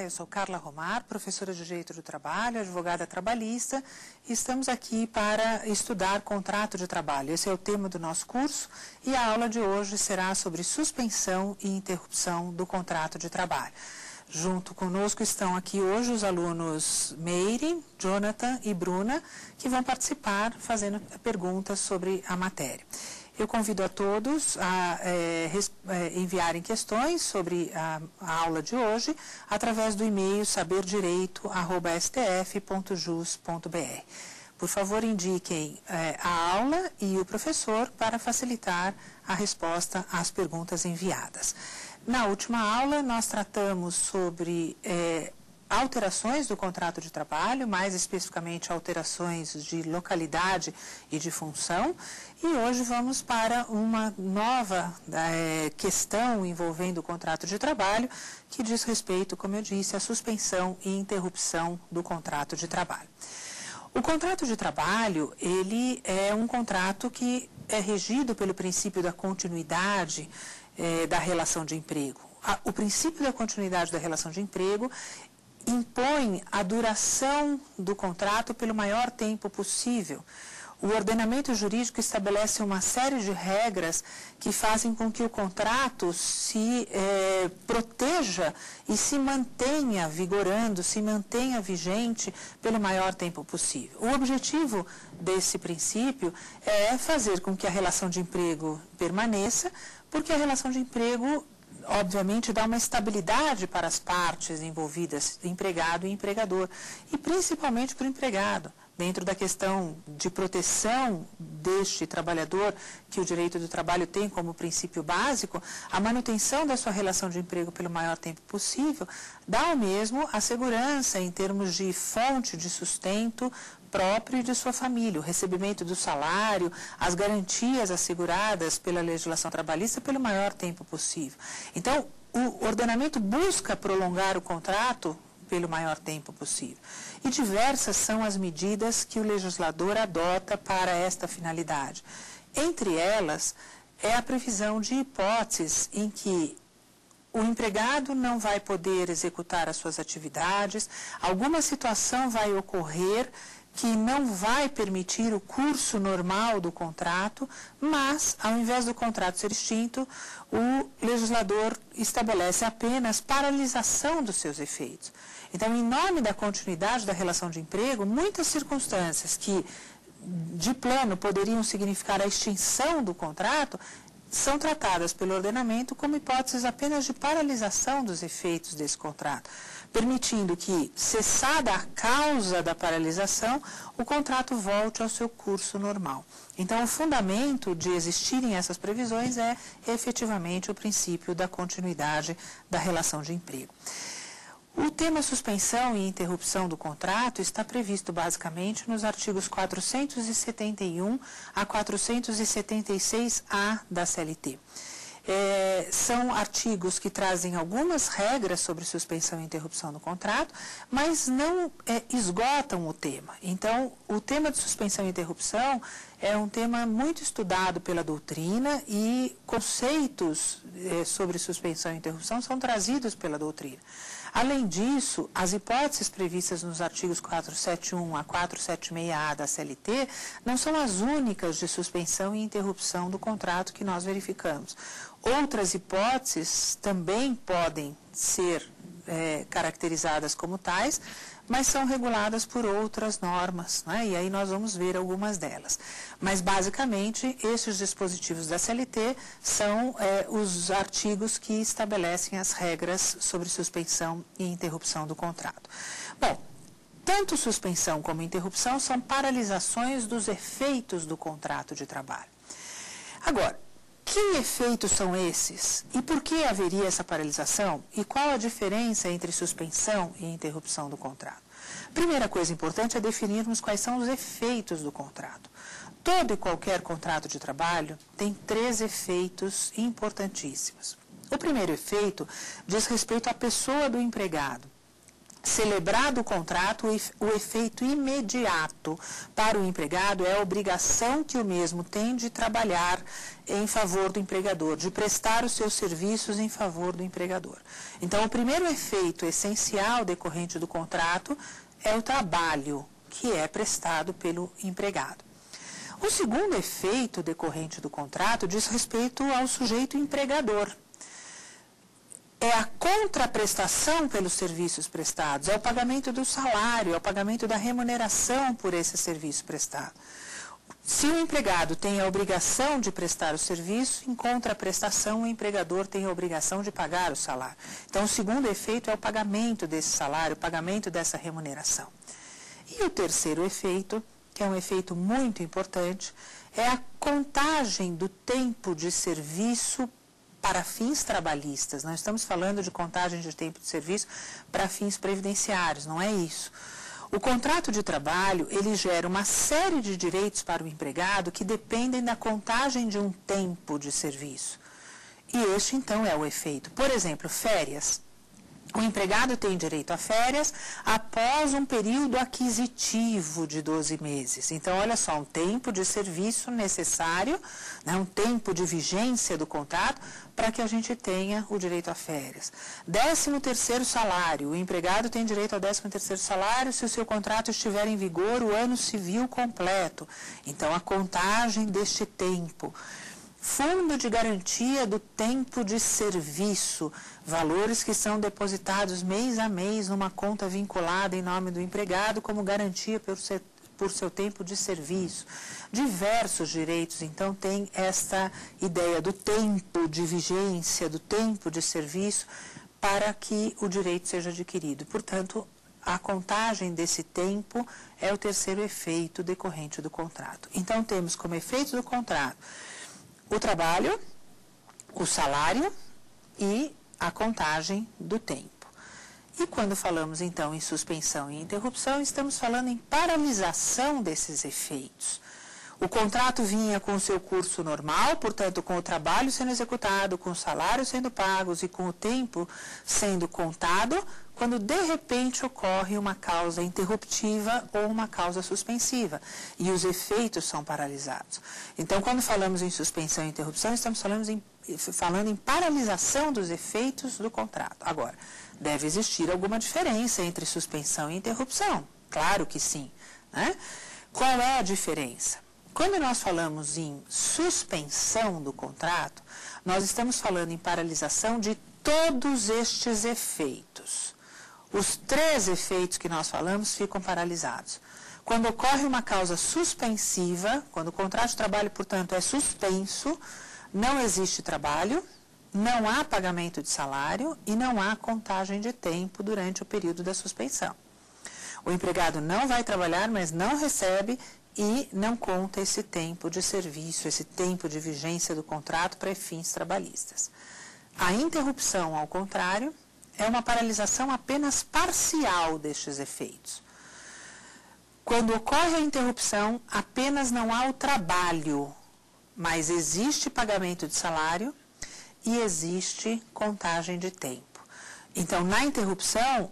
eu sou Carla Romar, professora de Direito do Trabalho, advogada trabalhista, e estamos aqui para estudar contrato de trabalho. Esse é o tema do nosso curso e a aula de hoje será sobre suspensão e interrupção do contrato de trabalho. Junto conosco estão aqui hoje os alunos Meire, Jonathan e Bruna, que vão participar fazendo perguntas sobre a matéria. Eu convido a todos a enviarem questões sobre a aula de hoje através do e-mail saberdireito@stf.jus.br. Por favor, indiquem a aula e o professor para facilitar a resposta às perguntas enviadas. Na última aula, nós tratamos sobre alterações do contrato de trabalho, mais especificamente alterações de localidade e de função, e hoje vamos para uma nova questão envolvendo o contrato de trabalho, que diz respeito, como eu disse, à suspensão e interrupção do contrato de trabalho. O contrato de trabalho, ele é um contrato que é regido pelo princípio da continuidade da relação de emprego. O princípio da continuidade da relação de emprego impõe a duração do contrato pelo maior tempo possível. O ordenamento jurídico estabelece uma série de regras que fazem com que o contrato se proteja e se mantenha vigorando, se mantenha vigente pelo maior tempo possível. O objetivo desse princípio é fazer com que a relação de emprego permaneça, porque a relação de emprego obviamente dá uma estabilidade para as partes envolvidas, empregado e empregador, e principalmente para o empregado, dentro da questão de proteção deste trabalhador, que o direito do trabalho tem como princípio básico, a manutenção da sua relação de emprego pelo maior tempo possível, dá ao mesmo a segurança em termos de fonte de sustento próprio e de sua família, o recebimento do salário, as garantias asseguradas pela legislação trabalhista pelo maior tempo possível. Então, o ordenamento busca prolongar o contrato pelo maior tempo possível. E diversas são as medidas que o legislador adota para esta finalidade. Entre elas, é a previsão de hipóteses em que o empregado não vai poder executar as suas atividades, alguma situação vai ocorrer que não vai permitir o curso normal do contrato, mas, ao invés do contrato ser extinto, o legislador estabelece apenas paralisação dos seus efeitos. Então, em nome da continuidade da relação de emprego, muitas circunstâncias que, de plano, poderiam significar a extinção do contrato, são tratadas pelo ordenamento como hipóteses apenas de paralisação dos efeitos desse contrato, permitindo que, cessada a causa da paralisação, o contrato volte ao seu curso normal. Então, o fundamento de existirem essas previsões é, efetivamente, o princípio da continuidade da relação de emprego. O tema suspensão e interrupção do contrato está previsto basicamente nos artigos 471 a 476-A da CLT. São artigos que trazem algumas regras sobre suspensão e interrupção do contrato, mas não esgotam o tema. Então, o tema de suspensão e interrupção é um tema muito estudado pela doutrina e conceitos sobre suspensão e interrupção são trazidos pela doutrina. Além disso, as hipóteses previstas nos artigos 471 a 476-A da CLT não são as únicas de suspensão e interrupção do contrato que nós verificamos. Outras hipóteses também podem ser caracterizadas como tais, mas são reguladas por outras normas, né? E aí nós vamos ver algumas delas. Mas, basicamente, esses dispositivos da CLT são os artigos que estabelecem as regras sobre suspensão e interrupção do contrato. Bom, tanto suspensão como interrupção são paralisações dos efeitos do contrato de trabalho. Agora, que efeitos são esses? E por que haveria essa paralisação? E qual a diferença entre suspensão e interrupção do contrato? Primeira coisa importante é definirmos quais são os efeitos do contrato. Todo e qualquer contrato de trabalho tem 3 efeitos importantíssimos. O primeiro efeito diz respeito à pessoa do empregado. celebrado o contrato, o efeito imediato para o empregado é a obrigação que o mesmo tem de trabalhar em favor do empregador, de prestar os seus serviços em favor do empregador. Então, o primeiro efeito essencial decorrente do contrato é o trabalho que é prestado pelo empregado. O segundo efeito decorrente do contrato diz respeito ao sujeito empregador. É a contraprestação pelos serviços prestados, é o pagamento do salário, é o pagamento da remuneração por esse serviço prestado. Se o empregado tem a obrigação de prestar o serviço, em contraprestação, o empregador tem a obrigação de pagar o salário. Então, o segundo efeito é o pagamento desse salário, o pagamento dessa remuneração. E o terceiro efeito, que é um efeito muito importante, é a contagem do tempo de serviço para fins trabalhistas. Nós estamos falando de contagem de tempo de serviço para fins previdenciários, não é isso. O contrato de trabalho, ele gera uma série de direitos para o empregado que dependem da contagem de um tempo de serviço. E este, então, é o efeito. Por exemplo, férias. O empregado tem direito a férias após um período aquisitivo de 12 meses. Então, olha só, um tempo de serviço necessário, né, um tempo de vigência do contrato para que a gente tenha o direito a férias. 13º salário. O empregado tem direito ao 13º salário se o seu contrato estiver em vigor o ano civil completo. Então, a contagem deste tempo. Fundo de garantia do tempo de serviço, valores que são depositados mês a mês numa conta vinculada em nome do empregado como garantia por seu tempo de serviço. Diversos direitos, então, tem esta ideia do tempo de vigência, do tempo de serviço, para que o direito seja adquirido. Portanto, a contagem desse tempo é o terceiro efeito decorrente do contrato. Então, temos como efeito do contrato o trabalho, o salário e a contagem do tempo. E quando falamos, então, em suspensão e interrupção, estamos falando em paralisação desses efeitos. O contrato vinha com o seu curso normal, portanto, com o trabalho sendo executado, com o salário sendo pagos e com o tempo sendo contado, quando de repente ocorre uma causa interruptiva ou uma causa suspensiva, e os efeitos são paralisados. Então, quando falamos em suspensão e interrupção, estamos falando em paralisação dos efeitos do contrato. Agora, deve existir alguma diferença entre suspensão e interrupção? Claro que sim, né? Qual é a diferença? Quando nós falamos em suspensão do contrato, nós estamos falando em paralisação de todos estes efeitos. Os 3 efeitos que nós falamos ficam paralisados. Quando ocorre uma causa suspensiva, quando o contrato de trabalho, portanto, é suspenso, não existe trabalho, não há pagamento de salário e não há contagem de tempo durante o período da suspensão. O empregado não vai trabalhar, mas não recebe e não conta esse tempo de serviço, esse tempo de vigência do contrato para fins trabalhistas. A interrupção, ao contrário, é uma paralisação apenas parcial destes efeitos. Quando ocorre a interrupção, apenas não há o trabalho, mas existe pagamento de salário e existe contagem de tempo. Então, na interrupção,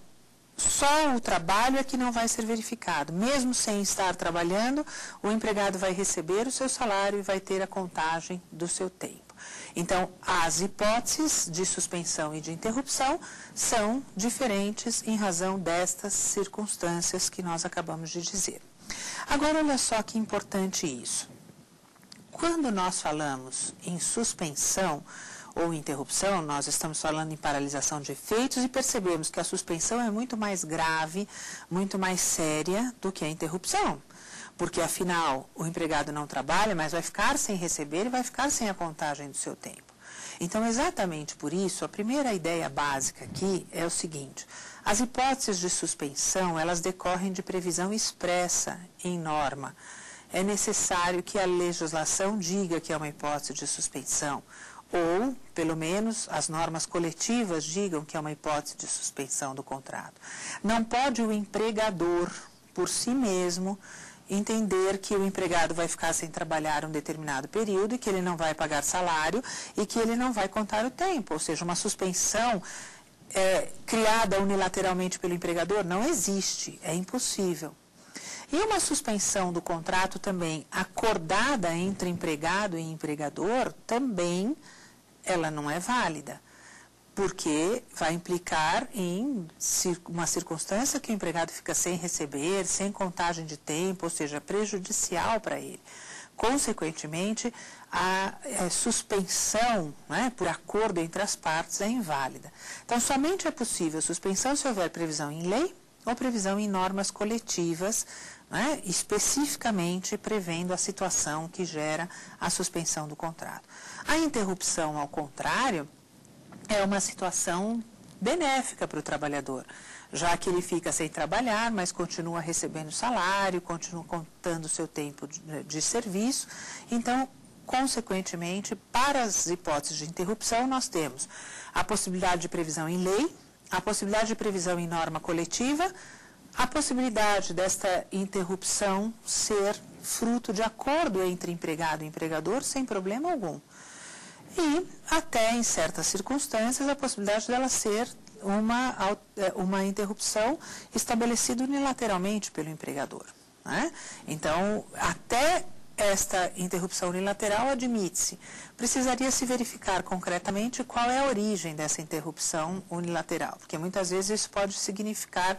só o trabalho é que não vai ser verificado. Mesmo sem estar trabalhando, o empregado vai receber o seu salário e vai ter a contagem do seu tempo. Então, as hipóteses de suspensão e de interrupção são diferentes em razão destas circunstâncias que nós acabamos de dizer. Agora, olha só que importante isso. Quando nós falamos em suspensão ou interrupção, nós estamos falando em paralisação de efeitos e percebemos que a suspensão é muito mais grave, muito mais séria do que a interrupção. Porque, afinal, o empregado não trabalha, mas vai ficar sem receber e vai ficar sem a contagem do seu tempo. Então, exatamente por isso, a primeira ideia básica aqui é o seguinte: as hipóteses de suspensão, elas decorrem de previsão expressa em norma. É necessário que a legislação diga que é uma hipótese de suspensão, ou, pelo menos, as normas coletivas digam que é uma hipótese de suspensão do contrato. Não pode o empregador, por si mesmo, entender que o empregado vai ficar sem trabalhar um determinado período e que ele não vai pagar salário e que ele não vai contar o tempo. Ou seja, uma suspensão criada unilateralmente pelo empregador? Não existe, é impossível. E uma suspensão do contrato também acordada entre empregado e empregador, também ela não é válida, porque vai implicar em uma circunstância que o empregado fica sem receber, sem contagem de tempo, ou seja, prejudicial para ele. Consequentemente, a suspensão, né, por acordo entre as partes é inválida. Então, somente é possível suspensão se houver previsão em lei ou previsão em normas coletivas, né, especificamente prevendo a situação que gera a suspensão do contrato. A interrupção, ao contrário, é uma situação benéfica para o trabalhador, já que ele fica sem trabalhar, mas continua recebendo salário, continua contando o seu tempo de serviço. Então, consequentemente, para as hipóteses de interrupção, nós temos a possibilidade de previsão em lei, a possibilidade de previsão em norma coletiva, a possibilidade desta interrupção ser fruto de acordo entre empregado e empregador, sem problema algum. E, até em certas circunstâncias, a possibilidade dela ser uma interrupção estabelecida unilateralmente pelo empregador, né? Então, até esta interrupção unilateral admite-se. Precisaria se verificar concretamente qual é a origem dessa interrupção unilateral, porque muitas vezes isso pode significar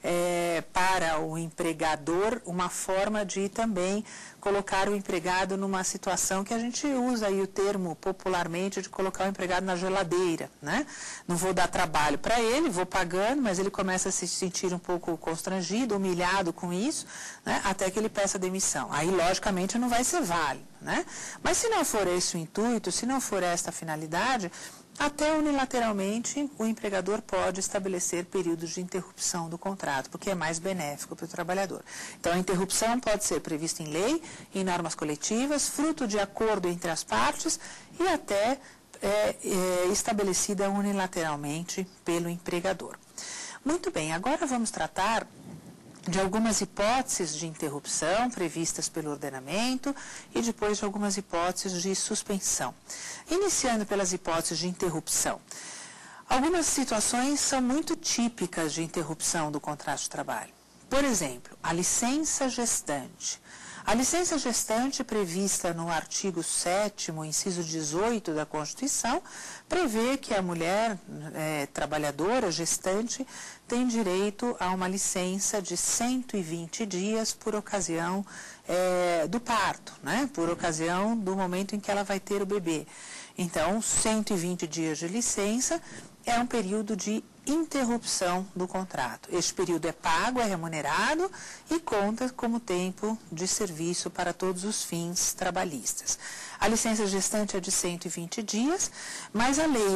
para o empregador uma forma de também colocar o empregado numa situação que a gente usa aí o termo popularmente de colocar o empregado na geladeira, né? Não vou dar trabalho para ele, vou pagando, mas ele começa a se sentir um pouco constrangido, humilhado com isso, né? Até que ele peça demissão. Aí, logicamente, não vai ser válido, né? Mas se não for esse o intuito, se não for esta a finalidade, até unilateralmente o empregador pode estabelecer períodos de interrupção do contrato, porque é mais benéfico para o trabalhador. Então, a interrupção pode ser prevista em lei, em normas coletivas, fruto de acordo entre as partes e até estabelecida unilateralmente pelo empregador. Muito bem, agora vamos tratar de algumas hipóteses de interrupção previstas pelo ordenamento e depois de algumas hipóteses de suspensão. Iniciando pelas hipóteses de interrupção. Algumas situações são muito típicas de interrupção do contrato de trabalho. Por exemplo, a licença gestante. A licença gestante, prevista no artigo 7º, inciso 18 da Constituição, prevê que a mulher trabalhadora, gestante, tem direito a uma licença de 120 dias por ocasião do parto, né? Por ocasião do momento em que ela vai ter o bebê. Então, 120 dias de licença é um período de interrupção do contrato. Este período é pago, é remunerado e conta como tempo de serviço para todos os fins trabalhistas. A licença gestante é de 120 dias, mas a Lei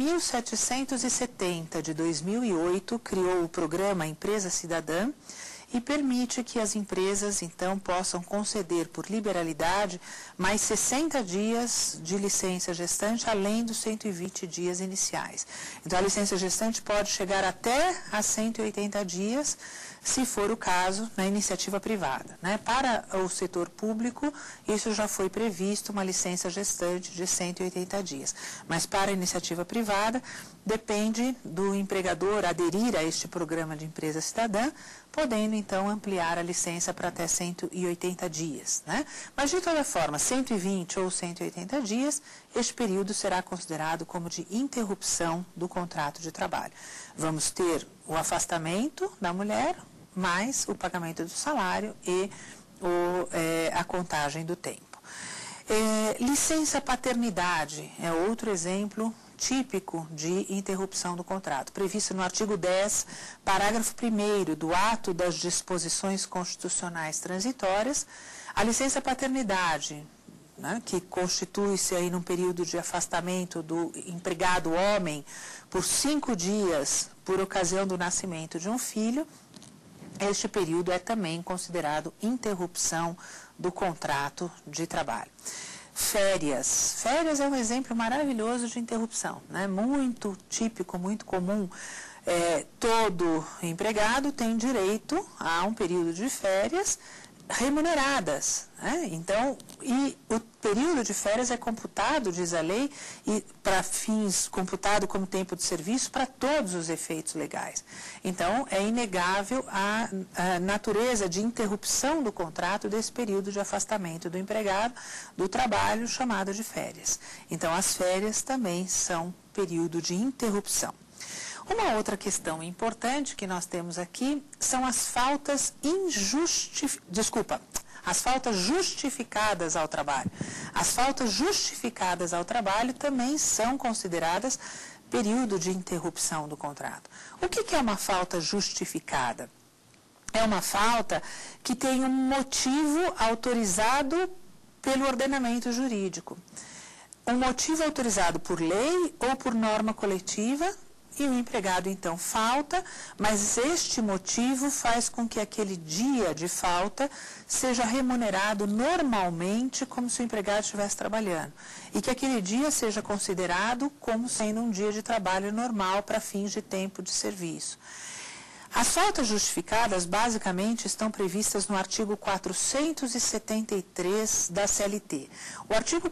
11.770 de 2008 criou o programa Empresa Cidadã e permite que as empresas, então, possam conceder por liberalidade mais 60 dias de licença gestante, além dos 120 dias iniciais. Então, a licença gestante pode chegar até a 180 dias, se for o caso, na iniciativa privada, né? Para o setor público, isso já foi previsto, uma licença gestante de 180 dias. Mas para a iniciativa privada, depende do empregador aderir a este programa de empresa cidadã, podendo, então, ampliar a licença para até 180 dias, né? Mas, de toda forma, 120 ou 180 dias, este período será considerado como de interrupção do contrato de trabalho. Vamos ter o afastamento da mulher, mais o pagamento do salário e a contagem do tempo. Licença paternidade é outro exemplo típico de interrupção do contrato, previsto no artigo 10, parágrafo 1º do ato das disposições constitucionais transitórias. A licença paternidade, né, que constitui-se aí num período de afastamento do empregado homem por 5 dias por ocasião do nascimento de um filho, este período é também considerado interrupção do contrato de trabalho. Férias. Férias é um exemplo maravilhoso de interrupção, né? Muito típico, muito comum. Todo empregado tem direito a um período de férias remuneradas, né? Então, e o período de férias é computado, diz a lei, e para fins computado como tempo de serviço para todos os efeitos legais. Então, é inegável a natureza de interrupção do contrato desse período de afastamento do empregado do trabalho chamado de férias. Então, as férias também são período de interrupção. Uma outra questão importante que nós temos aqui são as faltas as faltas justificadas ao trabalho. As faltas justificadas ao trabalho também são consideradas período de interrupção do contrato. O que é uma falta justificada? É uma falta que tem um motivo autorizado pelo ordenamento jurídico. Um motivo autorizado por lei ou por norma coletiva, e o empregado, então, falta, mas este motivo faz com que aquele dia de falta seja remunerado normalmente como se o empregado estivesse trabalhando. E que aquele dia seja considerado como sendo um dia de trabalho normal para fins de tempo de serviço. As faltas justificadas, basicamente, estão previstas no artigo 473 da CLT. O artigo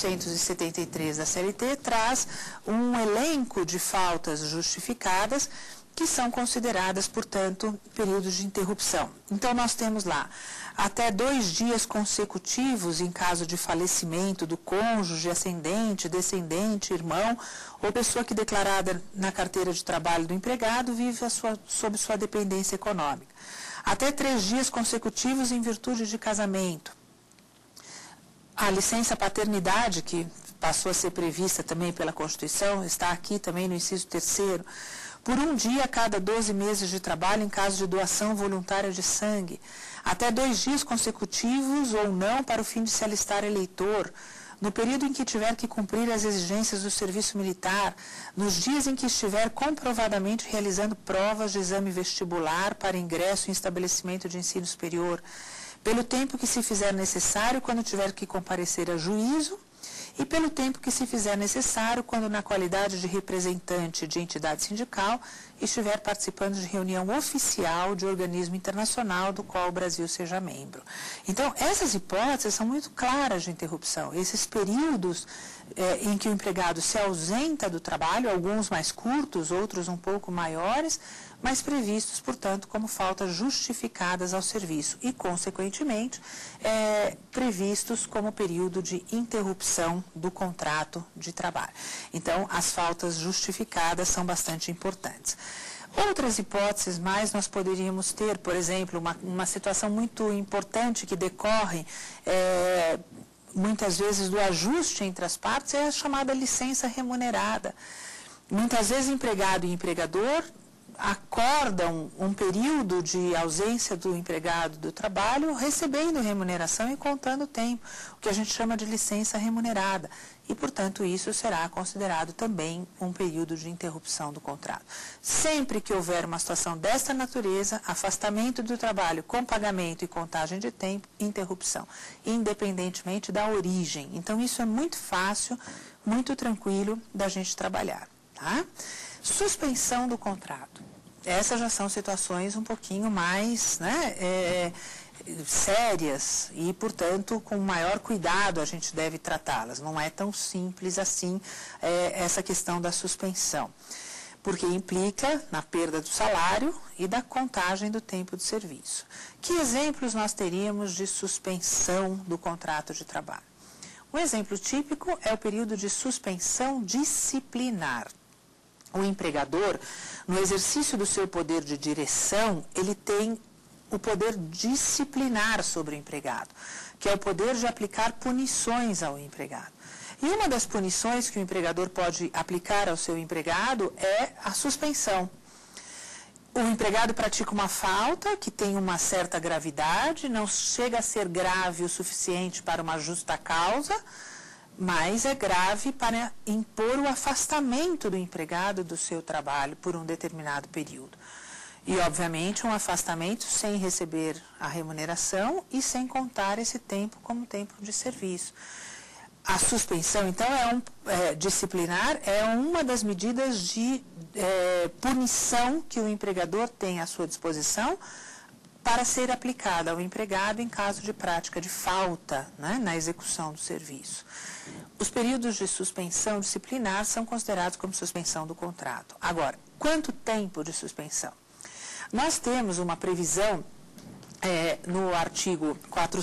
473 da CLT traz um elenco de faltas justificadas que são consideradas, portanto, períodos de interrupção. Então, nós temos lá até 2 dias consecutivos em caso de falecimento do cônjuge, ascendente, descendente, irmão, ou pessoa que declarada na carteira de trabalho do empregado vive sob sua dependência econômica. Até 3 dias consecutivos em virtude de casamento. A licença paternidade, que passou a ser prevista também pela Constituição, está aqui também no inciso 3º, por 1 dia a cada 12 meses de trabalho em caso de doação voluntária de sangue, até 2 dias consecutivos ou não para o fim de se alistar eleitor, no período em que tiver que cumprir as exigências do serviço militar, nos dias em que estiver comprovadamente realizando provas de exame vestibular para ingresso em estabelecimento de ensino superior, pelo tempo que se fizer necessário quando tiver que comparecer a juízo, e pelo tempo que se fizer necessário quando, na qualidade de representante de entidade sindical, estiver participando de reunião oficial de organismo internacional do qual o Brasil seja membro. Então, essas hipóteses são muito claras de interrupção. Esses períodos em que o empregado se ausenta do trabalho, alguns mais curtos, outros um pouco maiores, mas previstos, portanto, como faltas justificadas ao serviço e, consequentemente, previstos como período de interrupção do contrato de trabalho. Então, as faltas justificadas são bastante importantes. Outras hipóteses mais nós poderíamos ter, por exemplo, uma situação muito importante que decorre muitas vezes do ajuste entre as partes, é a chamada licença remunerada. Muitas vezes empregado e empregador acordam um período de ausência do empregado do trabalho recebendo remuneração e contando o tempo, o que a gente chama de licença remunerada. E, portanto, isso será considerado também um período de interrupção do contrato. Sempre que houver uma situação desta natureza, afastamento do trabalho com pagamento e contagem de tempo, interrupção, independentemente da origem. Então, isso é muito fácil, muito tranquilo da gente trabalhar, tá? Suspensão do contrato. Essas já são situações um pouquinho mais, sérias e, portanto, com maior cuidado a gente deve tratá-las. Não é tão simples assim essa questão da suspensão, porque implica na perda do salário e da contagem do tempo de serviço. Que exemplos nós teríamos de suspensão do contrato de trabalho? Um exemplo típico é o período de suspensão disciplinar. O empregador, no exercício do seu poder de direção, ele tem o poder disciplinar sobre o empregado, que é o poder de aplicar punições ao empregado. E uma das punições que o empregador pode aplicar ao seu empregado é a suspensão. O empregado pratica uma falta que tem uma certa gravidade, não chega a ser grave o suficiente para uma justa causa, mas é grave para impor o afastamento do empregado do seu trabalho por um determinado período. E, obviamente, um afastamento sem receber a remuneração e sem contar esse tempo como tempo de serviço. A suspensão, então, disciplinar é uma das medidas de punição que o empregador tem à sua disposição para ser aplicada ao empregado em caso de prática de falta, né, na execução do serviço. Os períodos de suspensão disciplinar são considerados como suspensão do contrato. Agora, quanto tempo de suspensão? Nós temos uma previsão no artigo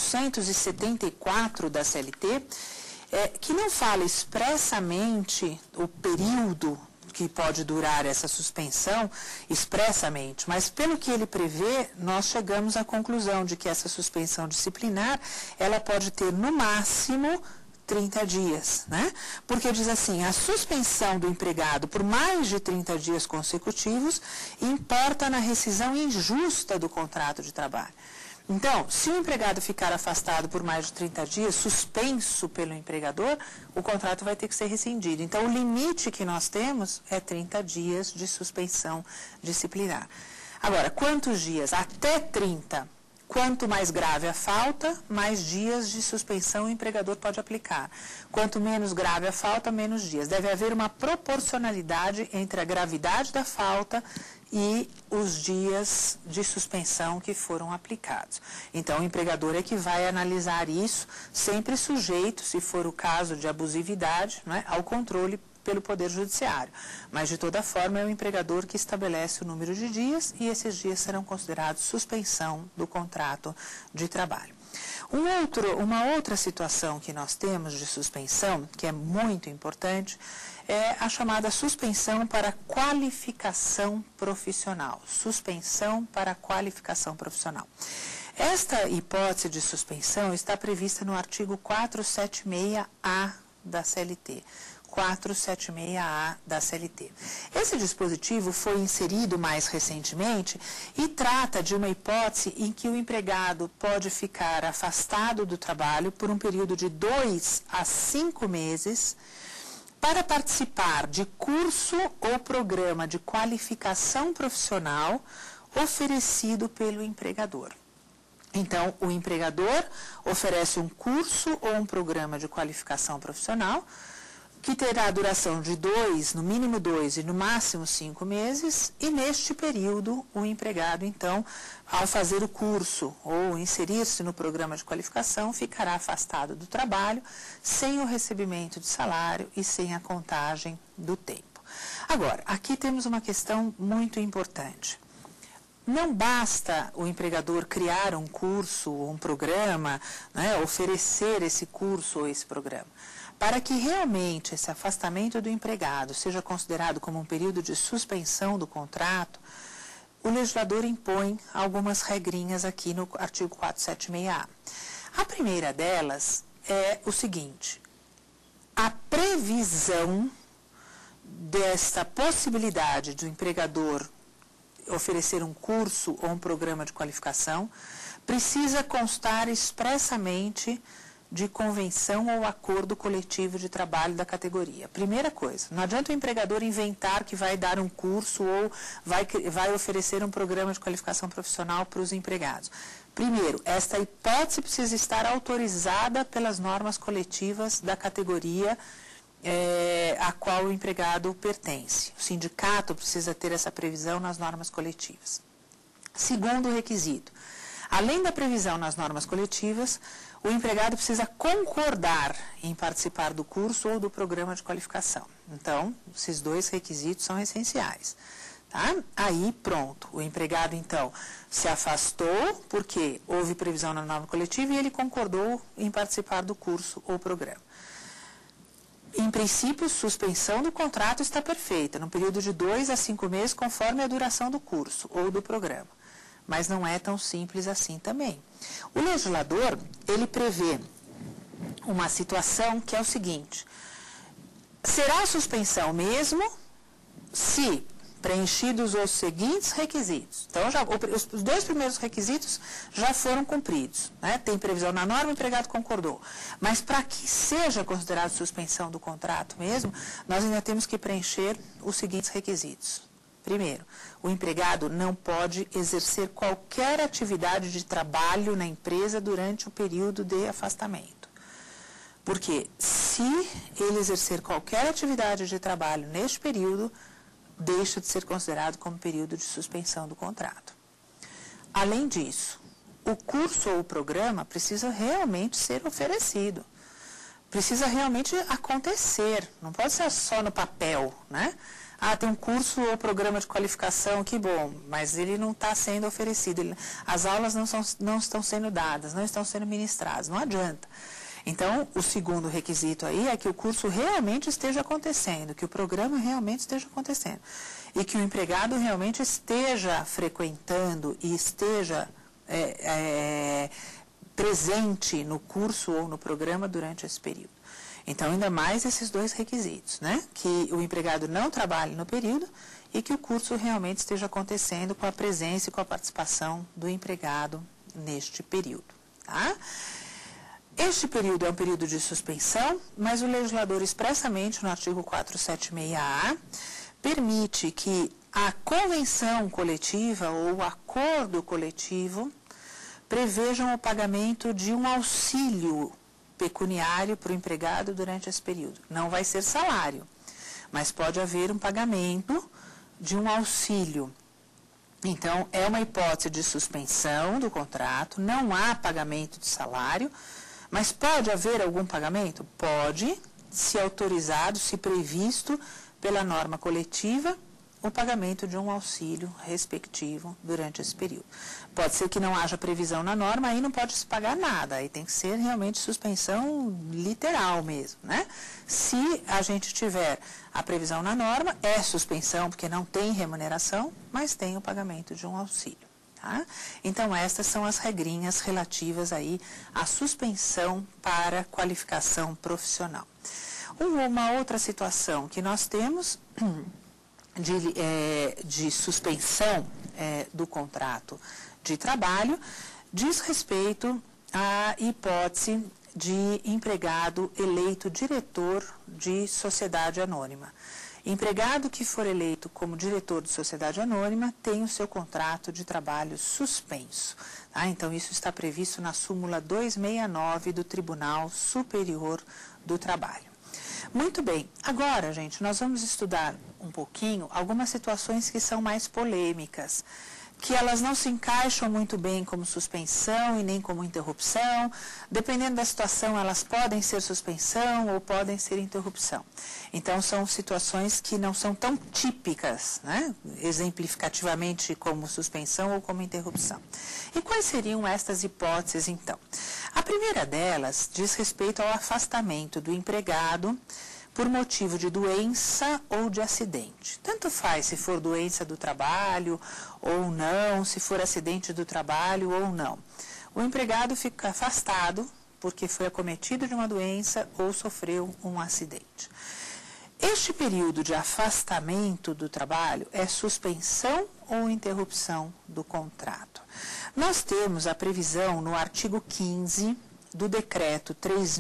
474 da CLT, que não fala expressamente o período que pode durar essa suspensão expressamente, mas pelo que ele prevê, nós chegamos à conclusão de que essa suspensão disciplinar, ela pode ter no máximo 30 dias, né? Porque diz assim, a suspensão do empregado por mais de 30 dias consecutivos importa na rescisão injusta do contrato de trabalho. Então, se o empregado ficar afastado por mais de 30 dias, suspenso pelo empregador, o contrato vai ter que ser rescindido. Então, o limite que nós temos é 30 dias de suspensão disciplinar. Agora, quantos dias? Até 30. Quanto mais grave a falta, mais dias de suspensão o empregador pode aplicar. Quanto menos grave a falta, menos dias. Deve haver uma proporcionalidade entre a gravidade da falta e os dias de suspensão que foram aplicados. Então, o empregador é que vai analisar isso, sempre sujeito, se for o caso de abusividade, né, ao controle pelo Poder Judiciário. Mas, de toda forma, é o empregador que estabelece o número de dias e esses dias serão considerados suspensão do contrato de trabalho. Uma outra situação que nós temos de suspensão, que é muito importante, é a chamada suspensão para qualificação profissional. Suspensão para qualificação profissional. Esta hipótese de suspensão está prevista no artigo 476-A da CLT. 476-A da CLT. Esse dispositivo foi inserido mais recentemente e trata de uma hipótese em que o empregado pode ficar afastado do trabalho por um período de 2 a 5 meses para participar de curso ou programa de qualificação profissional oferecido pelo empregador. Então, o empregador oferece um curso ou um programa de qualificação profissional que terá a duração de 2, no mínimo 2 e no máximo 5 meses, e neste período o empregado, então, ao fazer o curso ou inserir-se no programa de qualificação, ficará afastado do trabalho, sem o recebimento de salário e sem a contagem do tempo. Agora, aqui temos uma questão muito importante. Não basta o empregador criar um curso ou um programa, né, oferecer esse curso ou esse programa. Para que realmente esse afastamento do empregado seja considerado como um período de suspensão do contrato, o legislador impõe algumas regrinhas aqui no artigo 476-A. A primeira delas é o seguinte: a previsão desta possibilidade do empregador oferecer um curso ou um programa de qualificação precisa constar expressamente de convenção ou acordo coletivo de trabalho da categoria. Primeira coisa, não adianta o empregador inventar que vai dar um curso ou vai oferecer um programa de qualificação profissional para os empregados. Primeiro, esta hipótese precisa estar autorizada pelas normas coletivas da categoria a qual o empregado pertence. O sindicato precisa ter essa previsão nas normas coletivas. Segundo requisito, além da previsão nas normas coletivas, o empregado precisa concordar em participar do curso ou do programa de qualificação. Então, esses dois requisitos são essenciais. Tá? Aí, pronto, o empregado, então, se afastou porque houve previsão na norma coletiva e ele concordou em participar do curso ou programa. Em princípio, suspensão do contrato está perfeita, no período de 2 a 5 meses, conforme a duração do curso ou do programa. Mas não é tão simples assim também. O legislador, ele prevê uma situação que é o seguinte: será suspensão mesmo se preenchidos os seguintes requisitos. Então, os 2 primeiros requisitos já foram cumpridos, né? Tem previsão na norma, o empregado concordou. Mas para que seja considerado suspensão do contrato mesmo, nós ainda temos que preencher os seguintes requisitos. Primeiro, o empregado não pode exercer qualquer atividade de trabalho na empresa durante o período de afastamento. Porque se ele exercer qualquer atividade de trabalho neste período, deixa de ser considerado como período de suspensão do contrato. além disso, o curso ou o programa precisa realmente ser oferecido. Precisa realmente acontecer, não pode ser só no papel, né? Ah, tem um curso ou programa de qualificação, que bom, mas ele não está sendo oferecido, as aulas não estão sendo dadas, não estão sendo ministradas, não adianta. Então, o segundo requisito aí é que o curso realmente esteja acontecendo, que o programa realmente esteja acontecendo, e que o empregado realmente esteja frequentando e esteja presente no curso ou no programa durante esse período. Então, ainda mais esses dois requisitos, né? Que o empregado não trabalhe no período e que o curso realmente esteja acontecendo com a presença e com a participação do empregado neste período, tá? Este período é um período de suspensão, mas o legislador expressamente, no artigo 476-A, permite que a convenção coletiva ou o acordo coletivo prevejam o pagamento de um auxílio pecuniário para o empregado durante esse período. Não vai ser salário, mas pode haver um pagamento de um auxílio. Então, é uma hipótese de suspensão do contrato, não há pagamento de salário, mas pode haver algum pagamento? Pode, se autorizado, se previsto pela norma coletiva, o pagamento de um auxílio respectivo durante esse período. Pode ser que não haja previsão na norma, aí não pode se pagar nada, aí tem que ser realmente suspensão literal mesmo, né? Se a gente tiver a previsão na norma, é suspensão porque não tem remuneração, mas tem o pagamento de um auxílio, tá? Então, estas são as regrinhas relativas aí à suspensão para qualificação profissional. Uma outra situação que nós temos de suspensão do contrato de trabalho diz respeito à hipótese de empregado eleito diretor de sociedade anônima. Empregado que for eleito como diretor de sociedade anônima tem o seu contrato de trabalho suspenso, tá? Então, isso está previsto na súmula 269 do Tribunal Superior do Trabalho. Muito bem, agora, gente, nós vamos estudar um pouquinho algumas situações que são mais polêmicas, que elas não se encaixam muito bem como suspensão e nem como interrupção. Dependendo da situação, elas podem ser suspensão ou podem ser interrupção. Então, são situações que não são tão típicas, né? Exemplificativamente como suspensão ou como interrupção. E quais seriam estas hipóteses, então? A primeira delas diz respeito ao afastamento do empregado por motivo de doença ou de acidente. Tanto faz se for doença do trabalho ou não, se for acidente do trabalho ou não. O empregado fica afastado porque foi acometido de uma doença ou sofreu um acidente. Este período de afastamento do trabalho é suspensão ou interrupção do contrato. Nós temos a previsão no artigo 15 do Decreto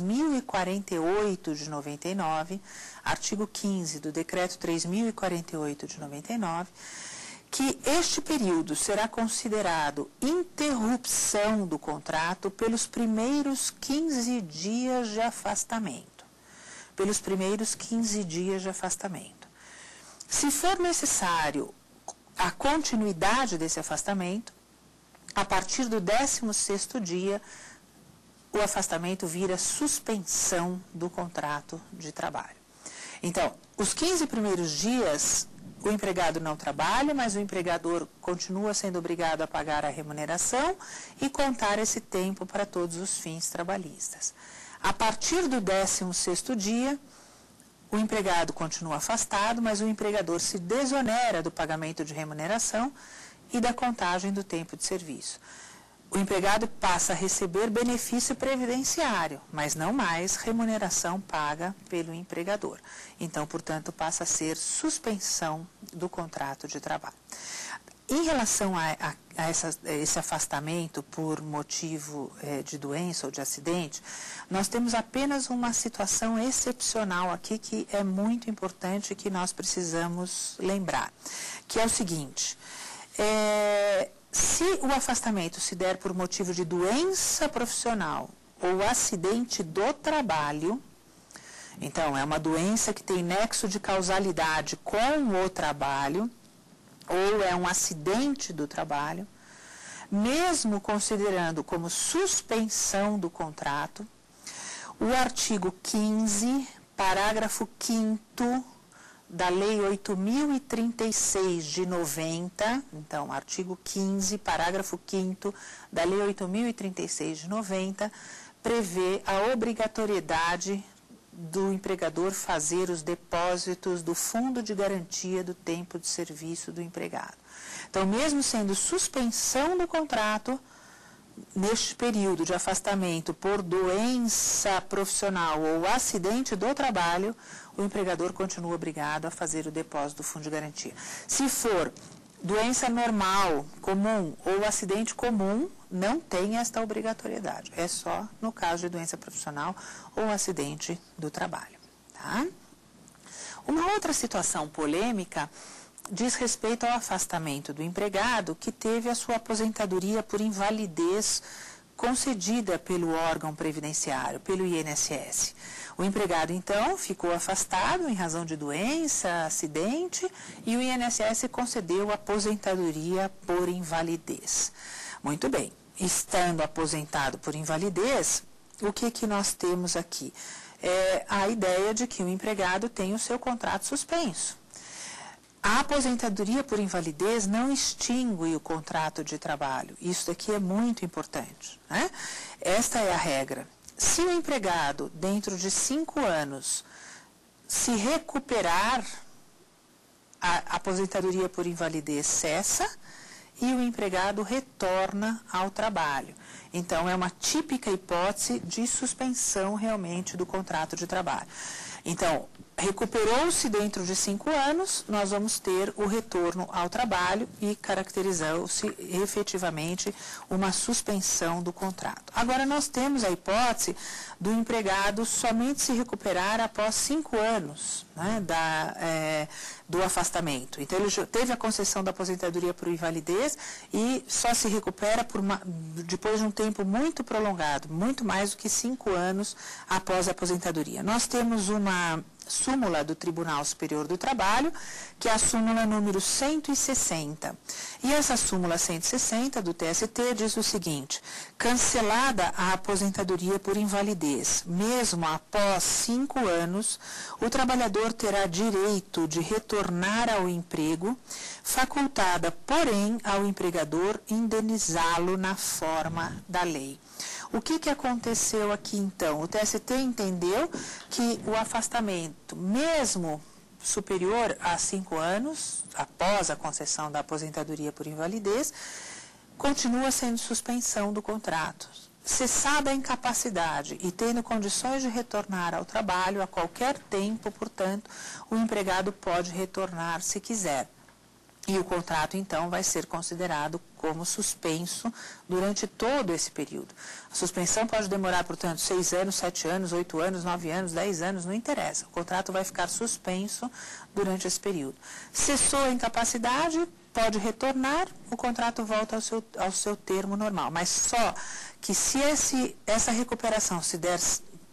3.048 de 99, artigo 15 do Decreto 3.048 de 99, que este período será considerado interrupção do contrato pelos primeiros 15 dias de afastamento. Pelos primeiros 15 dias de afastamento. Se for necessário a continuidade desse afastamento, a partir do 16º dia, o afastamento vira suspensão do contrato de trabalho. Então, os 15 primeiros dias, o empregado não trabalha, mas o empregador continua sendo obrigado a pagar a remuneração e contar esse tempo para todos os fins trabalhistas. A partir do 16º dia, o empregado continua afastado, mas o empregador se desonera do pagamento de remuneração e da contagem do tempo de serviço. O empregado passa a receber benefício previdenciário, mas não mais remuneração paga pelo empregador. Então, portanto, passa a ser suspensão do contrato de trabalho. Em relação a esse afastamento por motivo de doença ou de acidente, nós temos apenas uma situação excepcional aqui que é muito importante e que nós precisamos lembrar, que é o seguinte: se o afastamento se der por motivo de doença profissional ou acidente do trabalho, então é uma doença que tem nexo de causalidade com o trabalho, ou é um acidente do trabalho, mesmo considerando como suspensão do contrato o artigo 15, parágrafo 5º da Lei 8.036 de 90, então, artigo 15, parágrafo 5º da Lei 8.036 de 90, prevê a obrigatoriedade do empregador fazer os depósitos do Fundo de Garantia do Tempo de Serviço do empregado. Então, mesmo sendo suspensão do contrato, neste período de afastamento por doença profissional ou acidente do trabalho, o empregador continua obrigado a fazer o depósito do Fundo de Garantia. Se for doença normal, comum ou acidente comum, não tem esta obrigatoriedade. É só no caso de doença profissional ou acidente do trabalho. Tá? Uma outra situação polêmica diz respeito ao afastamento do empregado que teve a sua aposentadoria por invalidez concedida pelo órgão previdenciário, pelo INSS. O empregado, então, ficou afastado em razão de doença, acidente, e o INSS concedeu aposentadoria por invalidez. Muito bem, estando aposentado por invalidez, o que nós temos aqui? É a ideia de que o empregado tem o seu contrato suspenso. A aposentadoria por invalidez não extingue o contrato de trabalho. Isso aqui é muito importante, né? Esta é a regra. Se o empregado, dentro de 5 anos, se recuperar, a aposentadoria por invalidez cessa e o empregado retorna ao trabalho. Então, é uma típica hipótese de suspensão realmente do contrato de trabalho. Então, recuperou-se dentro de 5 anos, nós vamos ter o retorno ao trabalho e caracterizou-se efetivamente uma suspensão do contrato. Agora, nós temos a hipótese do empregado somente se recuperar após 5 anos, né, do afastamento. Então, ele teve a concessão da aposentadoria por invalidez e só se recupera depois de um tempo muito prolongado, muito mais do que 5 anos após a aposentadoria. Nós temos uma súmula do Tribunal Superior do Trabalho, que é a súmula número 160. E essa súmula 160 do TST diz o seguinte: cancelada a aposentadoria por invalidez, mesmo após 5 anos, o trabalhador terá direito de retornar ao emprego, facultada, porém, ao empregador indenizá-lo na forma da lei. O que aconteceu aqui, então? O TST entendeu que o afastamento, mesmo superior a 5 anos, após a concessão da aposentadoria por invalidez, continua sendo suspensão do contrato. Cessada a incapacidade e tendo condições de retornar ao trabalho a qualquer tempo, portanto, o empregado pode retornar se quiser. E o contrato, então, vai ser considerado como suspenso durante todo esse período. A suspensão pode demorar, portanto, 6 anos, 7 anos, 8 anos, 9 anos, 10 anos, não interessa. O contrato vai ficar suspenso durante esse período. Cessou a incapacidade, pode retornar, o contrato volta ao seu termo normal. Mas só que se essa recuperação se der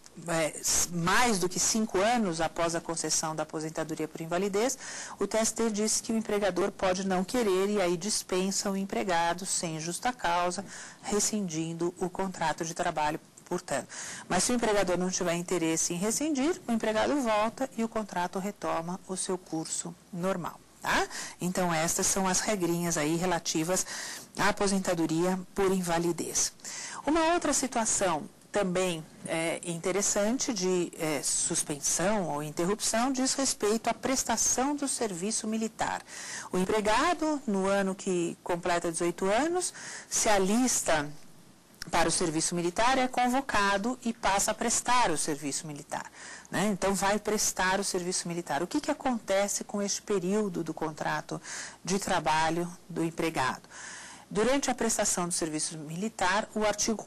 mais do que 5 anos após a concessão da aposentadoria por invalidez, o TST disse que o empregador pode não querer e aí dispensa o empregado sem justa causa, rescindindo o contrato de trabalho, portanto. Mas se o empregador não tiver interesse em rescindir, o empregado volta e o contrato retoma o seu curso normal. Tá? Então, estas são as regrinhas aí relativas à aposentadoria por invalidez. Uma outra situação também interessante de suspensão ou interrupção diz respeito à prestação do serviço militar. O empregado, no ano que completa 18 anos, se alista para o serviço militar, é convocado e passa a prestar o serviço militar. Né? Então, vai prestar o serviço militar. O que acontece com este período do contrato de trabalho do empregado? Durante a prestação do serviço militar, o artigo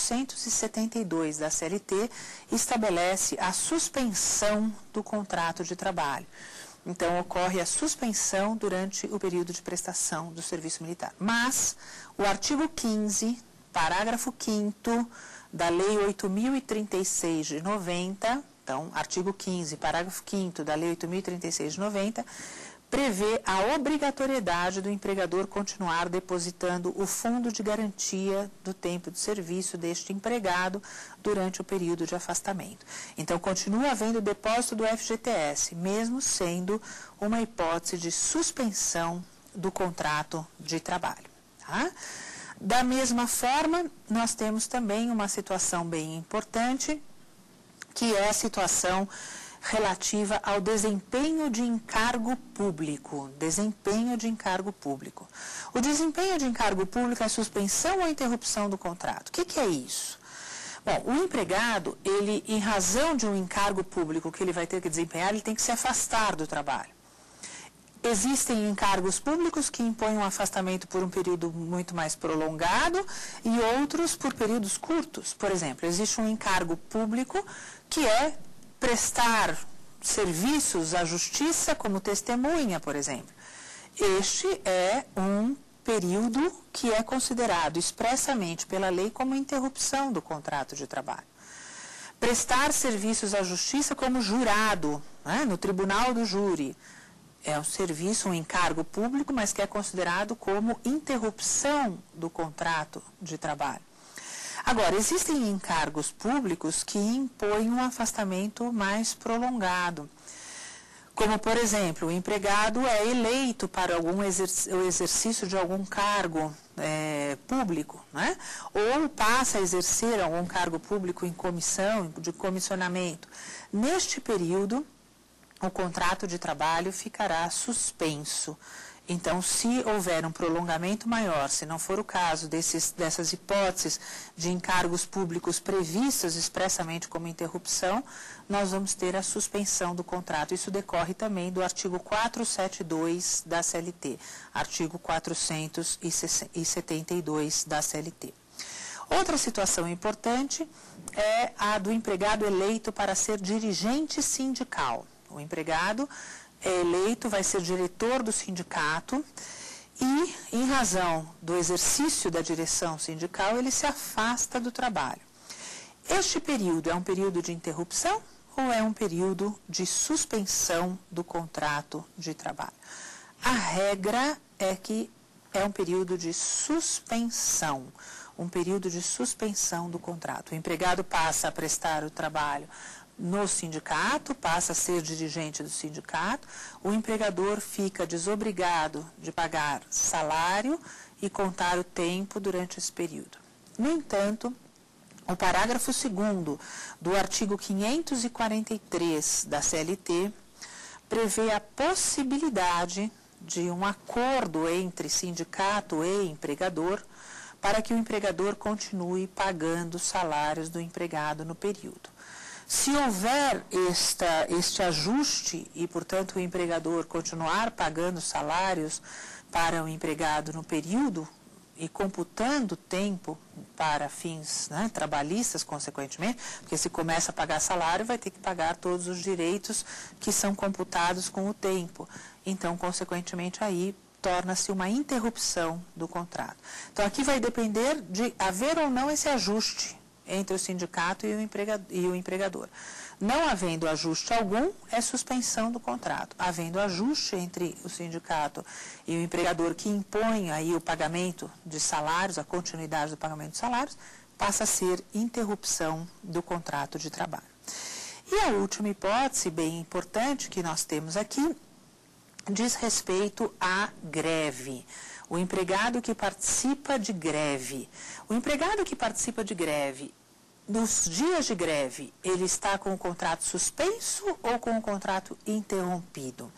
472 da CLT estabelece a suspensão do contrato de trabalho. Então, ocorre a suspensão durante o período de prestação do serviço militar. Mas, o artigo 15, parágrafo 5º da Lei 8.036 de 90, então, artigo 15, parágrafo 5º da Lei 8.036 de 90, prevê a obrigatoriedade do empregador continuar depositando o fundo de garantia do tempo de serviço deste empregado durante o período de afastamento. Então, continua havendo depósito do FGTS, mesmo sendo uma hipótese de suspensão do contrato de trabalho. Tá? Da mesma forma, nós temos também uma situação bem importante, que é a situação relativa ao desempenho de encargo público. Desempenho de encargo público. O desempenho de encargo público é suspensão ou interrupção do contrato. O que é isso? Bom, o empregado, ele, em razão de um encargo público que ele vai ter que desempenhar, ele tem que se afastar do trabalho. Existem encargos públicos que impõem um afastamento por um período muito mais prolongado e outros por períodos curtos. Por exemplo, existe um encargo público que é prestar serviços à justiça como testemunha, por exemplo. Este é um período que é considerado expressamente pela lei como interrupção do contrato de trabalho. Prestar serviços à justiça como jurado, né, no tribunal do júri, é um serviço, um encargo público, mas que é considerado como interrupção do contrato de trabalho. Agora, existem encargos públicos que impõem um afastamento mais prolongado. Como, por exemplo, o empregado é eleito para o exercício de algum cargo público, né? Ou passa a exercer algum cargo público em comissão, de comissionamento. Neste período, o contrato de trabalho ficará suspenso. Então, se houver um prolongamento maior, se não for o caso dessas hipóteses de encargos públicos previstas expressamente como interrupção, nós vamos ter a suspensão do contrato. Isso decorre também do artigo 472 da CLT, artigo 472 da CLT. Outra situação importante é a do empregado eleito para ser dirigente sindical. O empregado é eleito, vai ser diretor do sindicato e, em razão do exercício da direção sindical, ele se afasta do trabalho. Este período é um período de interrupção ou é um período de suspensão do contrato de trabalho? A regra é que é um período de suspensão, do contrato. O empregado passa a prestar o trabalho no sindicato, passa a ser dirigente do sindicato, o empregador fica desobrigado de pagar salário e contar o tempo durante esse período. No entanto, o parágrafo 2º do artigo 543 da CLT prevê a possibilidade de um acordo entre sindicato e empregador para que o empregador continue pagando os salários do empregado no período. Se houver este ajuste e, portanto, o empregador continuar pagando salários para o empregado no período e computando tempo para fins, né, trabalhistas, consequentemente, porque se começa a pagar salário, vai ter que pagar todos os direitos que são computados com o tempo. Então, consequentemente, aí torna-se uma interrupção do contrato. Então, aqui vai depender de haver ou não esse ajuste entre o sindicato e o empregador. Não havendo ajuste algum, é suspensão do contrato. Havendo ajuste entre o sindicato e o empregador que impõe aí o pagamento de salários, a continuidade do pagamento de salários, passa a ser interrupção do contrato de trabalho. E a última hipótese, bem importante, que nós temos aqui, diz respeito à greve. O empregado que participa de greve. O empregado que participa de greve, nos dias de greve, ele está com o contrato suspenso ou com o contrato interrompido?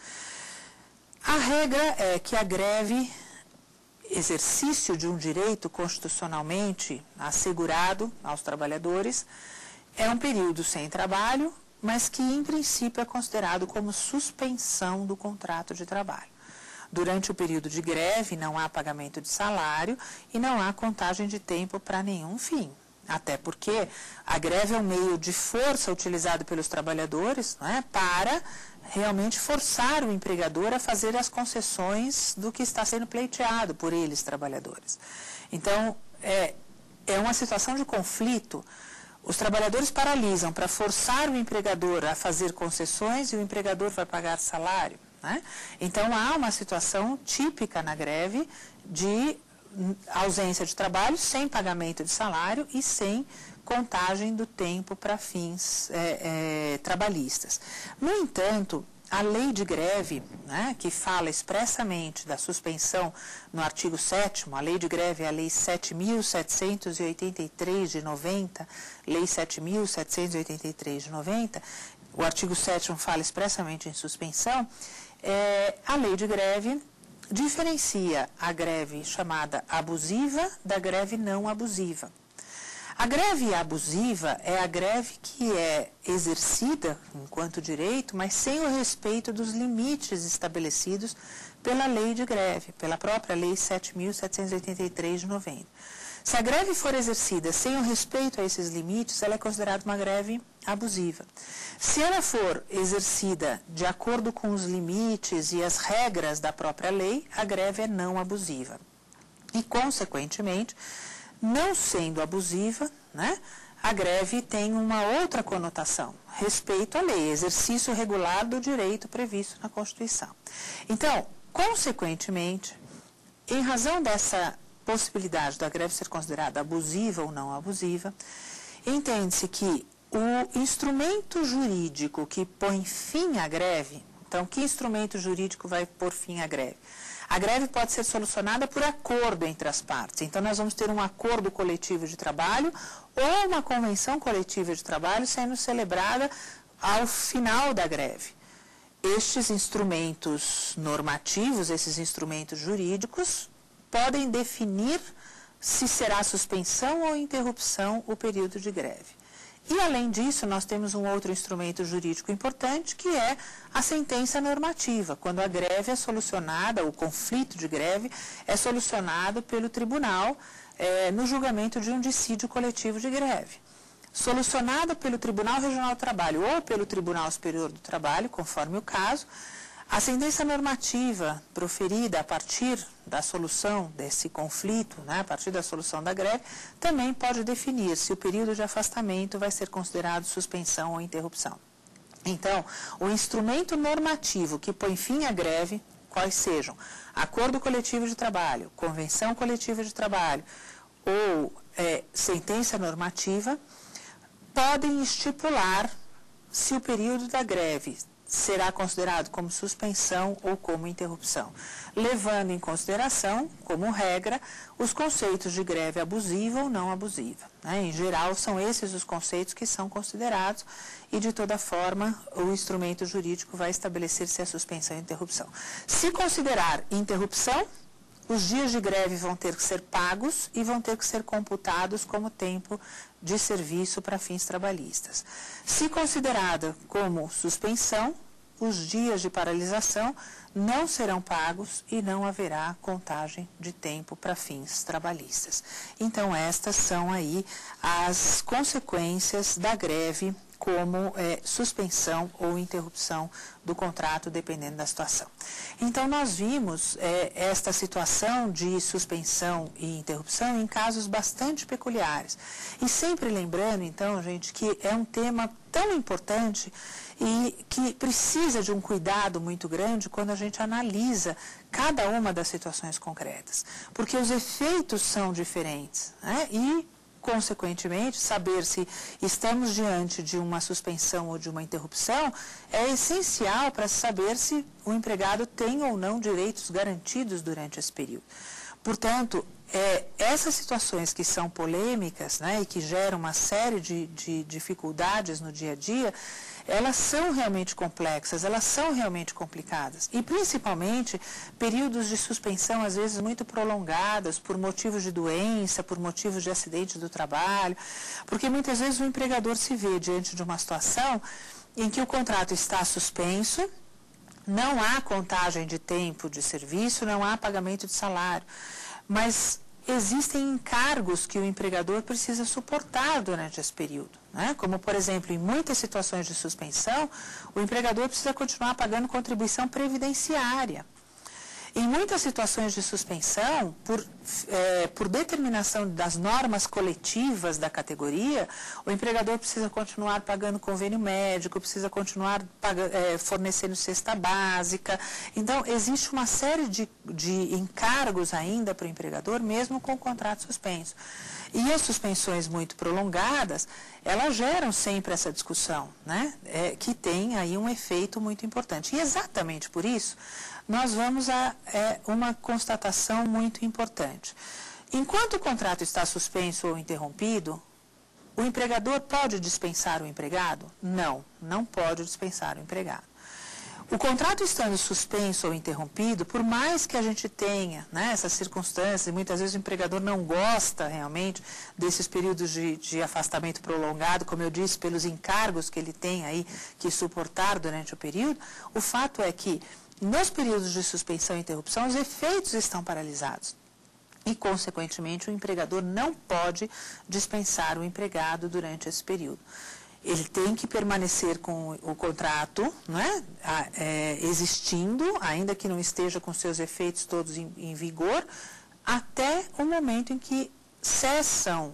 A regra é que a greve, exercício de um direito constitucionalmente assegurado aos trabalhadores, é um período sem trabalho, mas que, em princípio, é considerado como suspensão do contrato de trabalho. Durante o período de greve, não há pagamento de salário e não há contagem de tempo para nenhum fim. Até porque a greve é um meio de força utilizado pelos trabalhadores, não é, para realmente forçar o empregador a fazer as concessões do que está sendo pleiteado por eles, trabalhadores. Então, é uma situação de conflito. Os trabalhadores paralisam para forçar o empregador a fazer concessões e o empregador vai pagar salário. né? Então, há uma situação típica na greve de ausência de trabalho sem pagamento de salário e sem contagem do tempo para fins trabalhistas. No entanto, a lei de greve, né, que fala expressamente da suspensão no artigo 7º, a lei de greve é a Lei 7.783 de 90, Lei 7.783 de 90, o artigo 7º fala expressamente em suspensão, a lei de greve diferencia a greve chamada abusiva da greve não abusiva. A greve abusiva é a greve que é exercida enquanto direito, mas sem o respeito dos limites estabelecidos pela lei de greve, pela própria Lei 7.783 de 90. Se a greve for exercida sem o respeito a esses limites, ela é considerada uma greve abusiva. Se ela for exercida de acordo com os limites e as regras da própria lei, a greve é não abusiva. E, consequentemente, não sendo abusiva, né, a greve tem uma outra conotação, respeito à lei, exercício regular do direito previsto na Constituição. Então, consequentemente, em razão dessa possibilidade da greve ser considerada abusiva ou não abusiva, entende-se que o instrumento jurídico que põe fim à greve, então, que instrumento jurídico vai pôr fim à greve? A greve pode ser solucionada por acordo entre as partes. Então, nós vamos ter um acordo coletivo de trabalho ou uma convenção coletiva de trabalho sendo celebrada ao final da greve. Estes instrumentos normativos, esses instrumentos jurídicos, podem definir se será suspensão ou interrupção o período de greve. E, além disso, nós temos um outro instrumento jurídico importante, que é a sentença normativa, quando a greve é solucionada, o conflito de greve é solucionado pelo tribunal no julgamento de um dissídio coletivo de greve. Solucionado pelo Tribunal Regional do Trabalho ou pelo Tribunal Superior do Trabalho, conforme o caso, a sentença normativa proferida a partir da solução desse conflito, né, a partir da solução da greve, também pode definir se o período de afastamento vai ser considerado suspensão ou interrupção. Então, o instrumento normativo que põe fim à greve, quais sejam acordo coletivo de trabalho, convenção coletiva de trabalho ou sentença normativa, podem estipular se o período da greve será considerado como suspensão ou como interrupção, levando em consideração, como regra, os conceitos de greve abusiva ou não abusiva, né? Em geral, são esses os conceitos que são considerados e, de toda forma, o instrumento jurídico vai estabelecer se é suspensão ou interrupção. Se considerar interrupção, os dias de greve vão ter que ser pagos e vão ter que ser computados como tempo de serviço para fins trabalhistas. Se considerada como suspensão, os dias de paralisação não serão pagos e não haverá contagem de tempo para fins trabalhistas. Então, estas são aí as consequências da greve como suspensão ou interrupção do contrato, dependendo da situação. Então, nós vimos esta situação de suspensão e interrupção em casos bastante peculiares. E sempre lembrando, então, gente, que é um tema tão importante e que precisa de um cuidado muito grande quando a gente analisa cada uma das situações concretas. Porque os efeitos são diferentes, né? E, consequentemente, saber se estamos diante de uma suspensão ou de uma interrupção é essencial para saber se o empregado tem ou não direitos garantidos durante esse período. Portanto, essas situações que são polêmicas, né, e que geram uma série de dificuldades no dia a dia, elas são realmente complexas, elas são realmente complicadas. E, principalmente, períodos de suspensão, às vezes, muito prolongados, por motivos de doença, por motivos de acidente do trabalho, porque muitas vezes o empregador se vê diante de uma situação em que o contrato está suspenso, não há contagem de tempo de serviço, não há pagamento de salário, mas existem encargos que o empregador precisa suportar durante esse período, né? Como, por exemplo, em muitas situações de suspensão, o empregador precisa continuar pagando contribuição previdenciária. Em muitas situações de suspensão, por determinação das normas coletivas da categoria, o empregador precisa continuar pagando convênio médico, precisa continuar fornecendo cesta básica. Então, existe uma série de encargos ainda para o empregador, mesmo com o contrato suspenso. E as suspensões muito prolongadas, elas geram sempre essa discussão, né? Que tem aí um efeito muito importante. E exatamente por isso, nós vamos a uma constatação muito importante. Enquanto o contrato está suspenso ou interrompido, o empregador pode dispensar o empregado? Não, não pode dispensar o empregado. O contrato estando suspenso ou interrompido, por mais que a gente tenha, né, essas circunstâncias, e muitas vezes o empregador não gosta realmente desses períodos de afastamento prolongado, como eu disse, pelos encargos que ele tem aí que suportar durante o período, o fato é que nos períodos de suspensão e interrupção, os efeitos estão paralisados. E, consequentemente, o empregador não pode dispensar o empregado durante esse período. Ele tem que permanecer com o contrato, né, existindo, ainda que não esteja com seus efeitos todos em vigor, até o momento em que cessa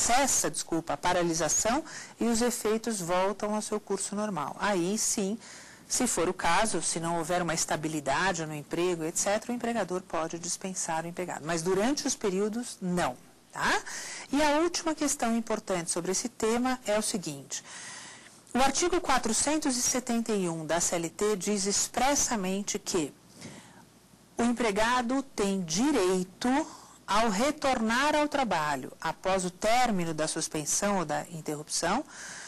a paralisação e os efeitos voltam ao seu curso normal. Aí, sim, se for o caso, se não houver uma estabilidade no emprego, etc., o empregador pode dispensar o empregado. Mas durante os períodos, não. Tá? E a última questão importante sobre esse tema é o seguinte: o artigo 471 da CLT diz expressamente que o empregado tem direito, ao retornar ao trabalho após o término da suspensão ou da interrupção,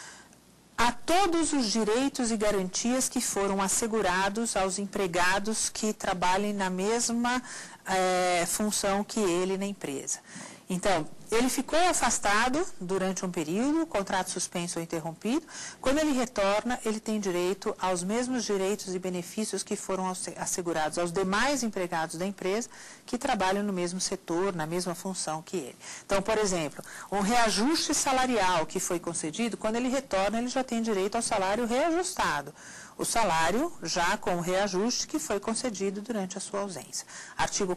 a todos os direitos e garantias que foram assegurados aos empregados que trabalhem na mesma função que ele na empresa. Então, ele ficou afastado durante um período, contrato suspenso ou interrompido. Quando ele retorna, ele tem direito aos mesmos direitos e benefícios que foram assegurados aos demais empregados da empresa que trabalham no mesmo setor, na mesma função que ele. Então, por exemplo, um reajuste salarial que foi concedido, quando ele retorna, ele já tem direito ao salário reajustado. O salário já com o reajuste que foi concedido durante a sua ausência. Artigo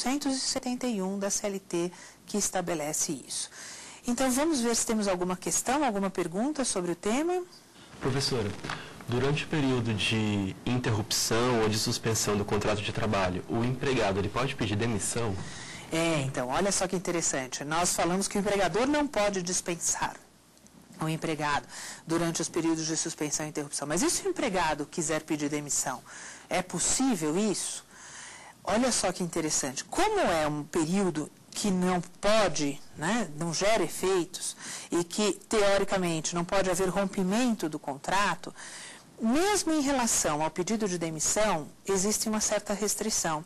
471 da CLT que estabelece isso. Então, vamos ver se temos alguma questão, alguma pergunta sobre o tema. Professora, durante o período de interrupção ou de suspensão do contrato de trabalho, o empregado ele pode pedir demissão? Então, olha só que interessante. Nós falamos que o empregador não pode dispensar o empregado durante os períodos de suspensão e interrupção. Mas e se o empregado quiser pedir demissão? É possível isso? Olha só que interessante. Como é um período que não pode, né, não gera efeitos e que, teoricamente, não pode haver rompimento do contrato, mesmo em relação ao pedido de demissão, existe uma certa restrição.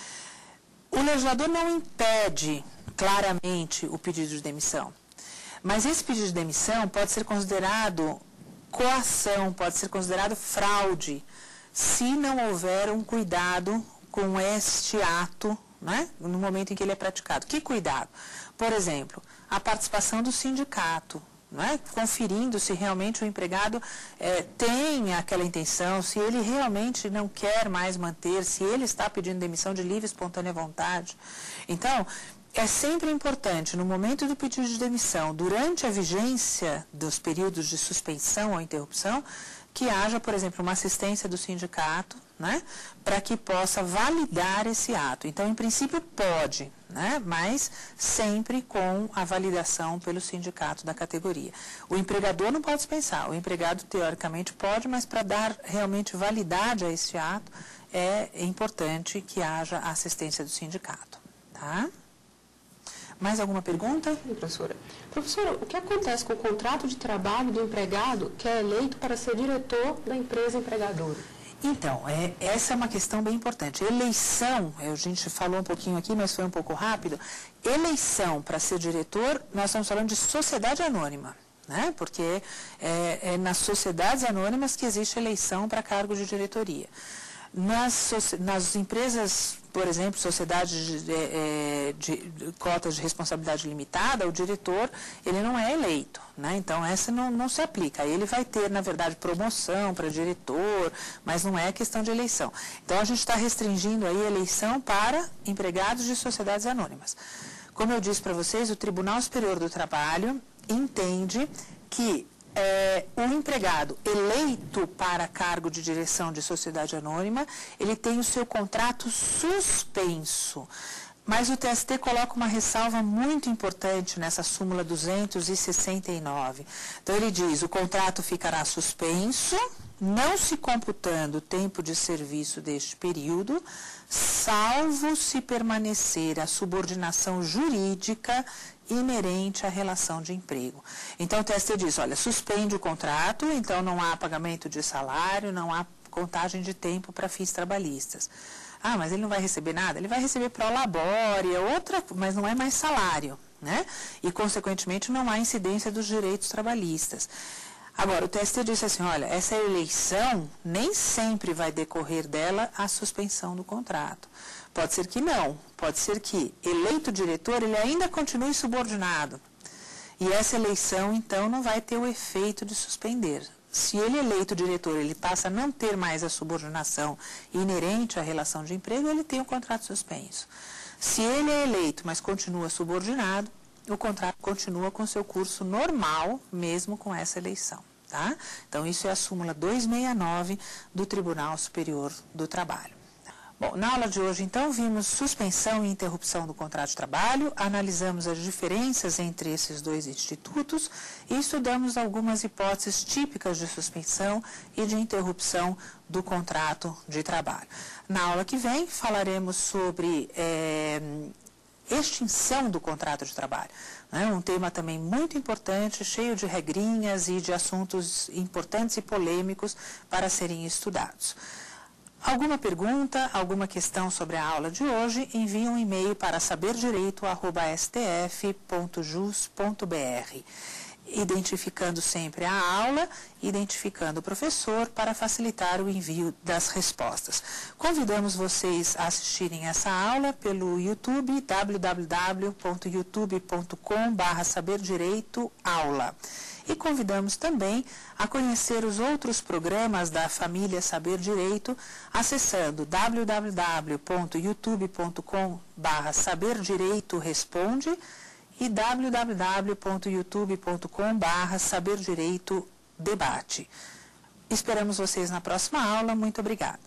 O legislador não impede claramente o pedido de demissão, mas esse pedido de demissão pode ser considerado coação, pode ser considerado fraude, se não houver um cuidado com este ato, né, no momento em que ele é praticado. Que cuidado? Por exemplo, a participação do sindicato, né, conferindo se realmente o empregado tem aquela intenção, se ele realmente não quer mais manter, se ele está pedindo demissão de livre e espontânea vontade. Então, é sempre importante, no momento do pedido de demissão, durante a vigência dos períodos de suspensão ou interrupção, que haja, por exemplo, uma assistência do sindicato, né, para que possa validar esse ato. Então, em princípio, pode, né, mas sempre com a validação pelo sindicato da categoria. O empregador não pode dispensar, o empregado, teoricamente, pode, mas para dar realmente validade a esse ato, é importante que haja a assistência do sindicato. Tá? Mais alguma pergunta? Sim, professora. Professora, o que acontece com o contrato de trabalho do empregado que é eleito para ser diretor da empresa empregadora? Então, essa é uma questão bem importante. Eleição, a gente falou um pouquinho aqui, mas foi um pouco rápido. Eleição para ser diretor, nós estamos falando de sociedade anônima, né? Porque é nas sociedades anônimas que existe eleição para cargo de diretoria. Nas empresas por exemplo, sociedade de cotas de responsabilidade limitada, o diretor, ele não é eleito, né? Então, essa não se aplica. Ele vai ter, na verdade, promoção para diretor, mas não é questão de eleição. Então, a gente está restringindo aí a eleição para empregados de sociedades anônimas. Como eu disse para vocês, o Tribunal Superior do Trabalho entende que o empregado eleito para cargo de direção de sociedade anônima, ele tem o seu contrato suspenso. Mas o TST coloca uma ressalva muito importante nessa súmula 269. Então, ele diz, o contrato ficará suspenso, não se computando o tempo de serviço deste período, salvo se permanecer a subordinação jurídica inerente à relação de emprego. Então, o TST diz, olha, suspende o contrato, então não há pagamento de salário, não há contagem de tempo para fins trabalhistas. Ah, mas ele não vai receber nada? Ele vai receber prolabore, mas não é mais salário, né? E, consequentemente, não há incidência dos direitos trabalhistas. Agora, o TST disse assim, olha, essa eleição nem sempre vai decorrer dela a suspensão do contrato. Pode ser que não, pode ser que, eleito diretor, ele ainda continue subordinado. E essa eleição, então, não vai ter o efeito de suspender. Se ele é eleito diretor, ele passa a não ter mais a subordinação inerente à relação de emprego, ele tem o contrato suspenso. Se ele é eleito, mas continua subordinado, o contrato continua com seu curso normal, mesmo com essa eleição. Tá? Então, isso é a súmula 269 do Tribunal Superior do Trabalho. Bom, na aula de hoje, então, vimos suspensão e interrupção do contrato de trabalho, analisamos as diferenças entre esses dois institutos e estudamos algumas hipóteses típicas de suspensão e de interrupção do contrato de trabalho. Na aula que vem, falaremos sobre extinção do contrato de trabalho. Né? Um tema também muito importante, cheio de regrinhas e de assuntos importantes e polêmicos para serem estudados. Alguma pergunta, alguma questão sobre a aula de hoje, envie um e-mail para saberdireito@stf.jus.br, identificando sempre a aula, identificando o professor para facilitar o envio das respostas. Convidamos vocês a assistirem essa aula pelo YouTube, www.youtube.com/saberdireitoaula. E convidamos também a conhecer os outros programas da família Saber Direito, acessando www.youtube.com/saberdireitoresponde e www.youtube.com/saberdireitodebate. Esperamos vocês na próxima aula. Muito obrigada.